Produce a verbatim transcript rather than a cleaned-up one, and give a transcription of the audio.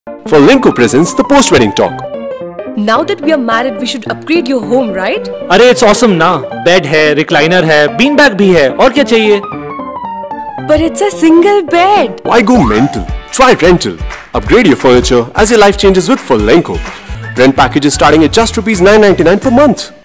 Furlenco presents the post-wedding talk. Now that we are married, we should upgrade your home, right? अरे it's awesome ना, bed है, recliner है, bean bag भी है, और क्या चाहिए? But it's a single bed. Why go mental? Try rental. Upgrade your furniture as your life changes with Furlenco. Rent packages starting at just rupees nine ninety-nine per month.